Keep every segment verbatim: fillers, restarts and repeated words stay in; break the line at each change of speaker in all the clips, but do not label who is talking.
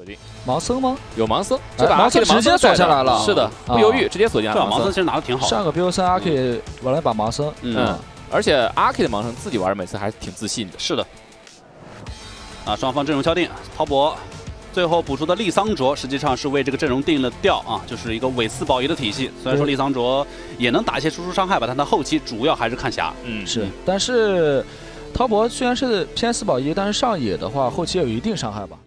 定。
盲僧吗？
有盲僧，这把
盲僧直接锁下来了。
是的，不犹豫，直接锁定了盲僧。
盲僧其实拿的挺好。
上个 B O 三 R K 玩了一把盲僧，
嗯，而且 R K 的盲僧自己玩每次还是挺自信的。
是的。啊，双方阵容敲定，滔博。 最后补出的利桑卓实际上是为这个阵容定了调啊，就是一个伪四保一的体系。虽然说利桑卓也能打一些输出伤害吧，但他后期主要还是看霞。
嗯，
是。但是滔博虽然是偏四保一，但是上野的话后期有一定伤害吧。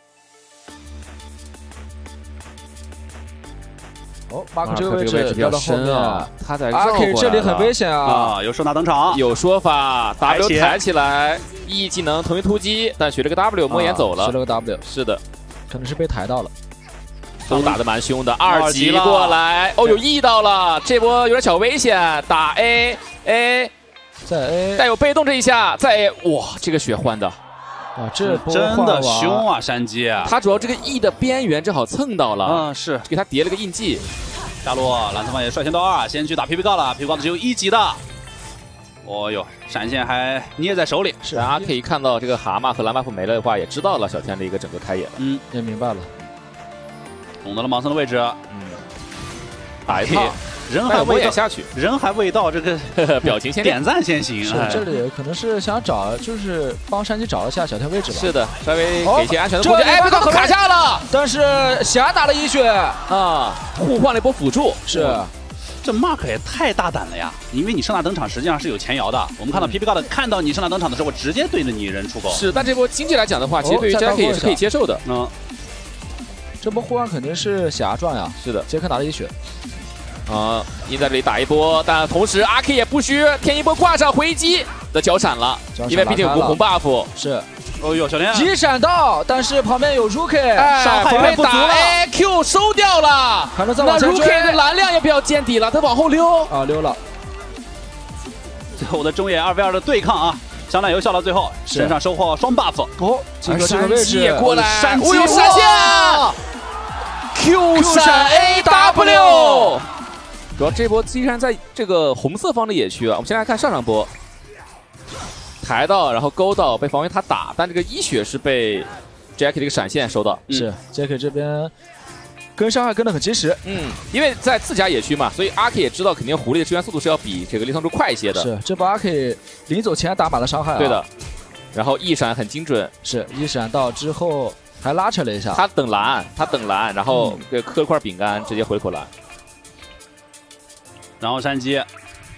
哦，马克这个位置掉到后面啊，
他在
R K 这里很危险啊！
啊，有收纳登场，
有说法 ，W 抬起来 ，E 技能同一突击，但学了个 W 摸眼走了，
学了个 W，
是的。
可能是被抬到了，
都打得蛮凶的。二级过来，哦，有 E 到了，这波有点小危险。打 A A，
在 A
带有被动这一下，在 A， 哇，这个血换的，
啊，这波
真的凶啊，山鸡！
他主要这个 E 的边缘正好蹭到了，
嗯，是
给他叠了个印记。
下路蓝色方也率先到二，先去打 P P 告了 ，P P 告的只有一级的。哦呦，闪现还捏在手里。
是啊，可以看到这个蛤蟆和蓝 buff 没了的话，也知道了小天的一个整个开野了。
嗯，
也明白了，
懂得了盲僧的位置。
嗯，打一套，
人还未到
下去，
人还未到，这个
表情先
点赞先行。
是这里可能是想找，就是帮山鸡找一下小天位置吧。
是的，稍微给一些安全的空间。哎，被他卡下了，
但是霞打了一血
啊，互换了一波辅助。
是。
这 Mark 也太大胆了呀！因为你盛大登场实际上是有前摇的。我们看到 P P 告的看到你盛大登场的时候，我直接对着你人出钩。
是，但这波经济来讲的话，其实对于 Jacky 也是可以接受的。
嗯，
这波互换肯定是霞赚呀。
是的，
杰克拿了一血。
啊，硬在这里打一波，但同时 R K 也不虚，添一波挂上回击的脚闪了，因为毕竟有个红 buff。
是。
哦呦，小天
急闪到，但是旁边有 Rookie，
伤害被
打 A Q 收掉了。
还能再往前追。
那 Rookie 的蓝量也比较见底了，他往后溜
啊，溜了。
最后的中野二 v 二的对抗啊，香奈游笑到最后，身上收获双 buff。
哦，这个这个位置
也过来，
闪
哦呦闪现 ，Q 闪 A W。主要这波既然在这个红色方的野区啊，我们先来看上上波。 抬到，然后勾到，被防卫塔打，但这个一血是被 Jacky 这个闪现收到。
是 Jacky 这边跟伤害跟得很及时。
嗯，因为在自家野区嘛，所以 R K 也知道肯定狐狸的支援速度是要比这个利桑柱快一些的。
是，这波 R K 临走前打满了伤害啊。
对的，然后一闪很精准，
是一闪到之后还拉扯了一下。
他等蓝，他等蓝，然后给磕了块饼干，直接回口蓝。
然后山鸡。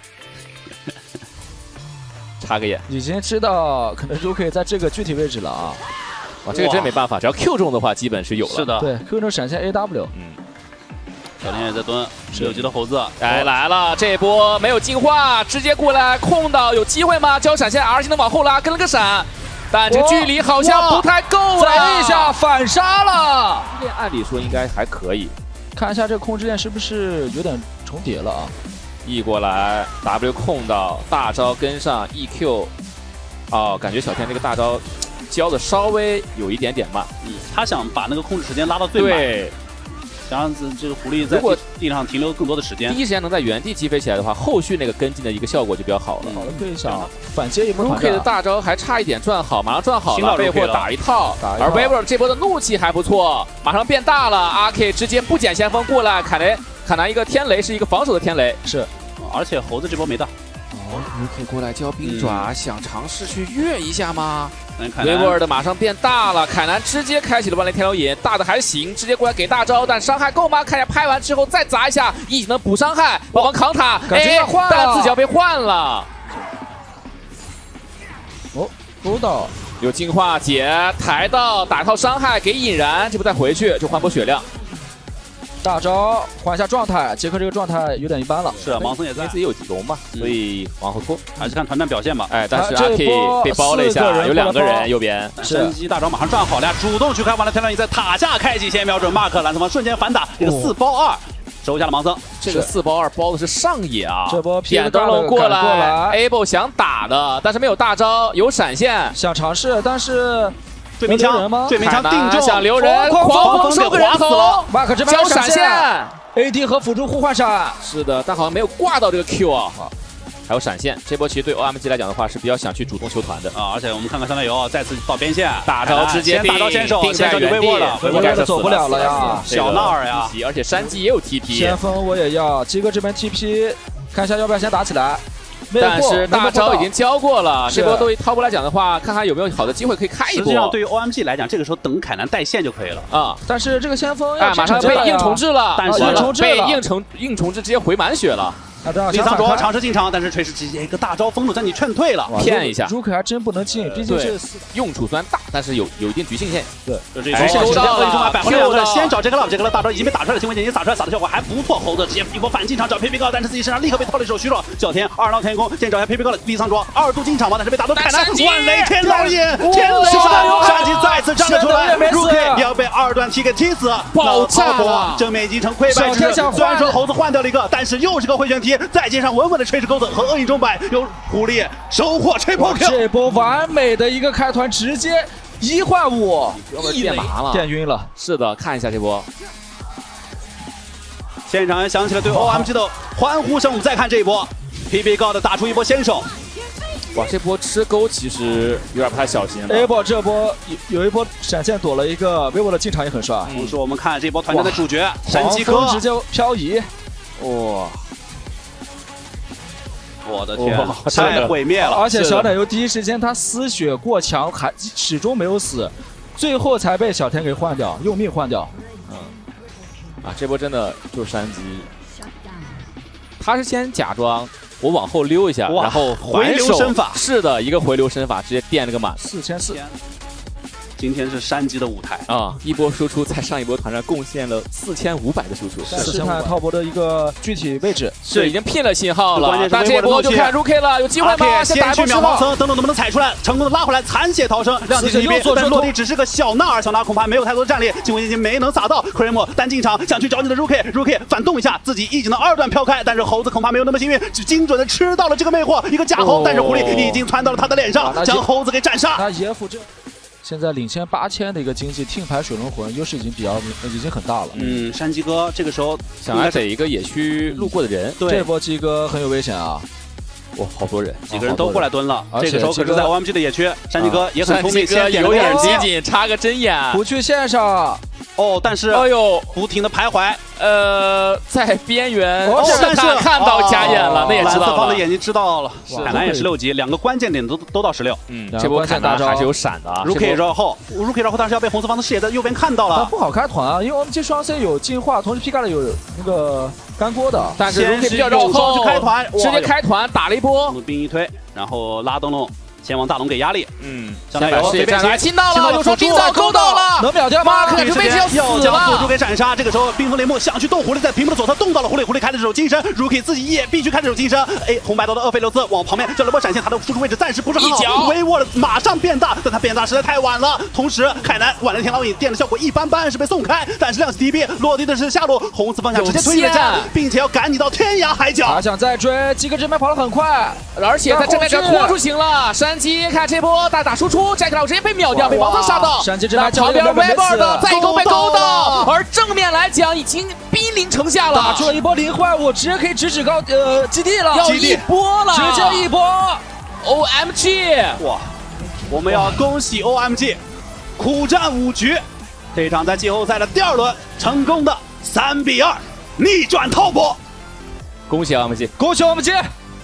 插个眼，
已经知道可能 Rookie 在这个具体位置了啊！
哇，这个真没办法，只要 Q 中的话，基本是有了。
是的，
对 ，Q 中闪现 A W。
嗯，
小天也在蹲，十六级的猴子，
哎来了，这波没有进化，直接过来控到，有机会吗？交闪现 R 技能往后拉，跟了个闪，但这距离好像不太够了。
再一下反杀了，
按理说应该还可以。
看一下这个控制链是不是有点重叠了啊？
E 过来 ，W 控到，大招跟上 E Q， 哦，感觉小天这个大招教的稍微有一点点慢。
嗯，他想把那个控制时间拉到最慢，对，想让这个狐狸在地上停留更多的时间。
第一时间能在原地击飞起来的话，后续那个跟进的一个效果就比较好了。
好的，可以想反接一波。
Rookie 的大招还差一点转好，马上转好了，被迫打一套。而 Weaver 这波的怒气还不错，马上变大了 ，R K 直接不捡先锋过来，凯雷凯南一个天雷是一个防守的天雷，
是。
而且猴子这波没到，
哦 ，Rookie 过来交冰爪，嗯、想尝试去越一下吗？
维
沃尔的马上变大了，凯南直接开启了万雷天流引，大的还行，直接过来给大招，但伤害够吗？看一下拍完之后再砸一下，一技能补伤害，帮忙扛塔，哎，但自己要被换了。
哦，勾到
有净化解，抬到打套伤害给引燃，这波再回去就换波血量。
大招换一下状态，杰克这个状态有点一般了。
是啊，盲僧也在，
自己有龙嘛，所以往后拖，
还是看团战表现吧。
哎，但是 R K 被包了一下，有两个人右边。
山鸡大招马上转好了，主动去开完了天亮，在塔下开启，先瞄准 Mark 蓝色方瞬间反打，这个四包二收下了盲僧。
这个四包二包的是上野啊，
这波
点灯笼过来 ，Able 想打的，但是没有大招，有闪现，
想尝试，但是。
对面枪吗？对面枪定中，
想留人，狂风收个人头，
马克这边
交闪现
，A D 和辅助互换闪。
是的，但好像没有挂到这个 Q 啊， 还有闪现。这波其实对 O M G 来讲的话是比较想去主动求团的
啊，而且我们看看香奈游再次到边线，
大招直接
大招先手，
定在原地了，
应该是走不了了呀。
小纳尔呀，
而且山鸡也有 T P，
先锋我也要，鸡哥这边 T P， 看一下要不要先打起来。
但是大招已经交过了，这波对于滔博来讲的话，看看有没有好的机会可以开一波。
实际上，对于 O M G 来讲，这个时候等凯南带线就可以了
啊。
但是这个先锋
哎，马上被硬重置了，
但是
被硬重硬重置直接回满血了。
李
桑卓尝试进场，但是锤石直接一个大招封住，将你劝退了，
骗一下。
Rookie 还真不能进，毕竟是
用处虽然大，但是有有一定局限性。
对，就这一波勾到了，百回两个先找 Jack Love，Jack Love 大招已经被打出来的情况下，已经打出来，撒的效果还不错。猴子直接一波反进场找 P P 高，但是自己身上立刻被套了一手虚弱。小天二刀天空，先找一下 P P 高的李桑卓，二度进场嘛，但是被打到凯南，万雷天老眼，天雷闪，杀机再次站了出来 ，Rookie 也要被二段踢给踢死，
爆炸了，
正面已经成溃败之。虽然说猴子换掉了一个，但是又是个回旋踢，再接上文。 的垂直钩子和恶影钟摆由狐狸收获 triple kill，
这波完美的一个开团，直接一换五，
电麻了，
电晕了。
是的，看一下这波，
现场响起了对 O M G 的欢呼声。我们再看这一波 ，P P 高的打出一波先手。
哇，这波吃钩其实有点不太小心了。
A 波这波有有一波闪现躲了一个 vivo 的进场也很帅。
同时我们看这波团战的主角山鸡哥
直接漂移，
哇。
我的天，太毁灭了！
而且小奶油第一时间他丝血过强，还始终没有死，最后才被小天给换掉，用命换掉。
嗯，啊，这波真的就是山鸡，他是先假装我往后溜一下，然后
回流身法，
是的，一个回流身法，直接垫了个满，
四千四。
今天是山鸡的舞台
啊！一波输出在上一波团战贡献了四千五百的输出，
试探滔博的一个具体位置，
是已经拼了信号了。
关键是
但这波就看 Rookie 了，有机会吗？
先去秒盲层，等等能不能踩出来？成功的拉回来，残血逃生，亮起这一边，但落地只是个小纳尔，小纳尔恐怕没有太多的战力，惊魂已经没能撒到。克雷姆单进场想去找你的 Rookie，Rookie 反动一下，自己一技能二段飘开，但是猴子恐怕没有那么幸运，精准的吃到了这个魅惑，一个假猴，但是狐狸已经窜到了他的脸上，将猴子给斩杀。
他野辅这。 现在领先八千的一个经济，听牌水龙魂优势已经比较已经很大了。
嗯，山鸡哥这个时候
想来逮一个野区路过的人，
对，这波鸡哥很有危险啊！
哇，好多人，
几个人都过来蹲了。这个时候可是在 O M G 的野区，山鸡哥也很聪明，先点
有点机警，插个针眼，
不去线上。
哦，但是
哎呦，
不停的徘徊，
呃，在边缘，
哦，但是
看到假眼了，那也知道了。蓝
色方的眼睛知道了，凯南也十六级，两个关键点都都到十六。
嗯，这波凯南还是有闪的啊。
Rookie 绕后 ，Rookie 绕后，但是要被红色方的视野在右边看到了。
不好开团啊，因为我们这双 C 有进化，同时 P 盖了有那个干锅的，
但是 Rookie 比较绕后，
去开团，
直接开团打了一波，
兵一推，然后拉灯笼。 先往大龙给压力，
嗯，
香奈游
这边来亲到了，有说冰早勾到了，
能秒掉吗？
准备要
要将辅助给斩杀。这个时候冰封雷木想去动狐狸，在屏幕的左侧动到了狐狸，狐狸开的这手金身 ，Rookie 自己也必须开这手金身。哎，红白刀的厄斐琉斯往旁边交了波闪现，他的输出位置暂时不是很好，微沃的马上变大，但他变大实在太晚了。同时凯南晚了天老影电的效果一般般，是被送开，但是亮起 T P 落地的是下路，红色方向直接推越战，并且要赶你到天涯海角。
他想再追，鸡哥这边跑得很快，
而且在正面这拖出行了，山鸡看这波。 大打输出 ，Jack Love 直接被秒掉，被王层杀到。
山鸡这边
旁边 Weber 的再勾被勾到，而正面来讲已经兵临城下了，
打出了一波零坏物，直接可以直指高呃基地了，
要一波了，
直接一波
O M G！
哇，我们要恭喜 O M G， 苦战五局，这场在季后赛的第二轮成功的三比二逆转滔博，
恭喜 O M G，
恭喜 O M G！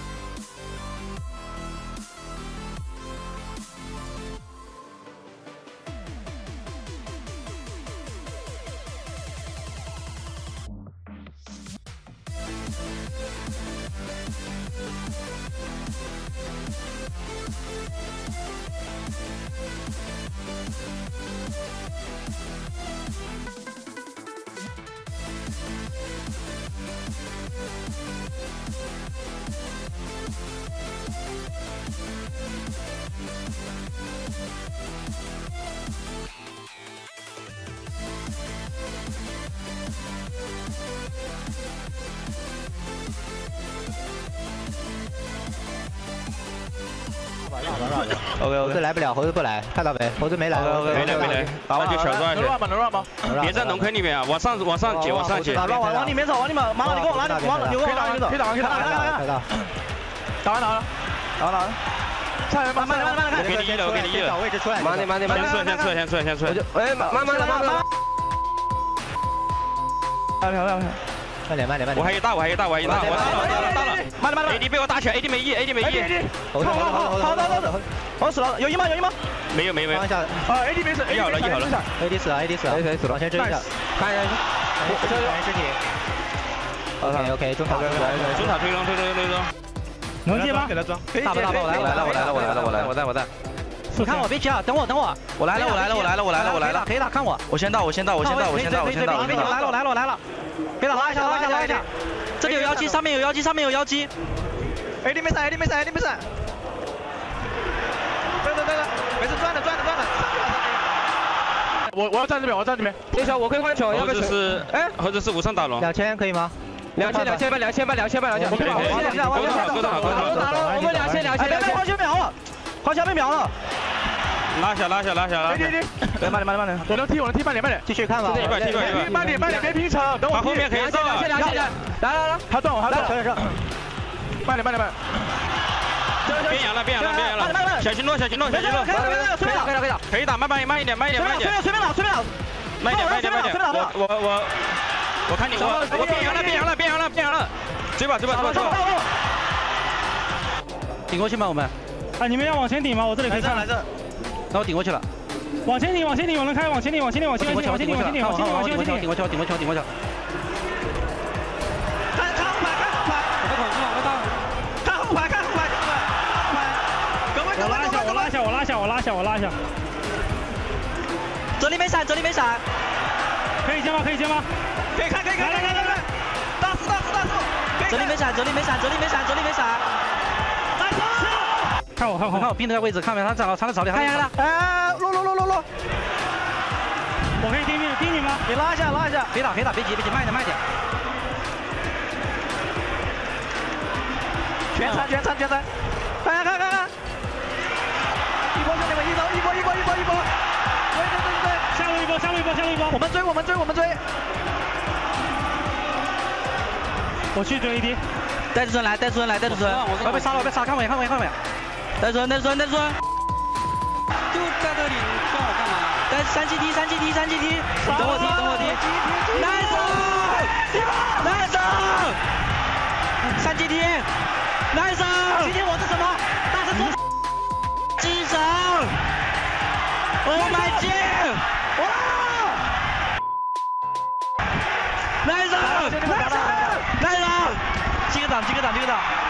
OK OK， 猴子来不了，猴子不来，看到没？猴子没来
，OK OK， 没来没来，把我就小转去，能乱吗？能乱吗？别在龙坑里面啊，往上往上挤，往上挤，
往往往里面走，往里面，马上你给我拉，往往你给我拉里面走，可以打可以打可以打可以打。
打完打完，打完打完。上来，慢慢慢慢看。给你一了，我给你一了。
找位置出来。
慢点慢点慢点。先出来，先出来，先出来，先出来。
哎，慢慢的，慢慢的。
漂亮漂亮。
慢点慢点慢点。
我还有大，我还有大，我还有大，我大了，我大了，大了。慢点慢点。A D 被我打起来 ，A D 没 E，A D 没 E。
好好好好好好好。
我死了，有 E 吗？有 E 吗？没有没有没有。
放下。
啊 ，A D 没死 ，E 好了 ，E 好了。
A D 死了 ，A D 死了 ，A D 死了，往前追一下。看一下。我这个身体。OK OK， 中塔。
中塔推中推中推中。能接吗？给他装。
大不大吧？我来我来了我来了我来了我来了我在我在。你看我别急啊，等我等我。我来了我来了我来了我来了我来了。可以打看我。
我先到我先到我先到我先到我先到。
我来了我来了我来了。别打拉一下拉一下拉一下。这里有妖姬，上面有妖姬，上面有妖姬。
A D 没闪 ，A D 没闪 ，A D 没闪。对对对对，没事，转的转的转的。我我要站这边，我要站这边。
等一下，我可以换球，要不要
是哎，或者是无上大龙。
两千可以吗？
两千两千八两千八两千八两千八。
我们两千，我们两千，
我打了，我们两千两千。
哎，别花钱秒了，花钱被秒了。
拉下拉下拉下拉下。对，慢点慢点慢点，我能踢我能踢慢点慢点，
继续看吧。
一百一百一百，慢点慢点别拼车，等我。他后面可以上。
两千两千两千。来来来，
他断我，他断。
上上。
慢点慢点慢点。变羊了变羊了变羊了，小心落小心落小心落。
可以了可以了可以了可以了。
可以打慢慢慢一点慢一点慢一点。
随便打随便打。
慢一点慢一点慢一点。我我我我看你我我变羊了变羊了变羊了变羊了。追吧追吧追吧追吧。
顶过去吗我们？
啊，你们要往前顶吗？我这里可以看。
来这。那我顶过去了。
往前顶，往前顶，我能开，往前顶，往前顶，往前顶，往前顶，往前顶，往前顶，往前顶，
顶过去，顶过去，顶过去。看看后排，看后排。我口子，我到。看后排，看后排，后排。
我拉一下，我拉一下，我拉一下，我拉一下，我拉一下。
这里没闪，这里没闪。
可以接吗？可以接吗？
可以看，可以看，来来来来。大四，大四，大四。这里没闪，这里没闪，这里没闪，这里没闪。来，
看我，看我，
看我盯着位置，看没？他站到，他在草地，看一下他。哎，落落落落落。
我可以盯你，盯你吗？
你拉一下，拉一下。别打，别打，别急，别急，慢一点，慢一点。全残，全残，全残。看看看看。一波兄弟们，一波，一波，一波，一波，一波。对对对对。
下路一波，下路一波，下路一波。
我们追，我们追，我们追。
我去追 A D。
带主人来，带主人来，带主人。我要被杀了，我被杀，看我眼，看我眼，看我眼。带主人，带主人，带主人。就在这里，看我干嘛？带三 G T， 三 G T， 三 G T。等我踢，等我踢。nice，nice。三 G T，nice。今天我是什么？大神说。机神。Oh my god！ 哇 ！nice，nice，nice。击个掌，击个掌，击个掌。